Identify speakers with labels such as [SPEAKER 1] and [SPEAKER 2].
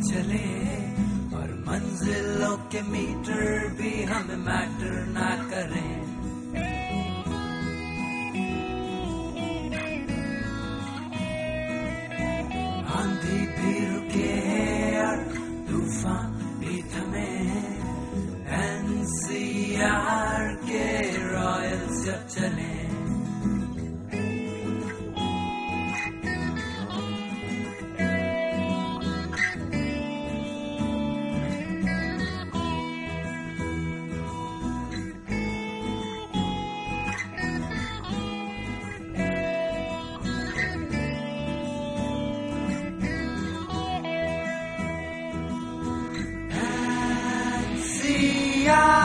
[SPEAKER 1] चले और मंजिलों के मीटर भी हमें मैटर ना करें। आंधी भी रुके और तूफान भी थमे, NCR के रॉयल्स जब चले। NCR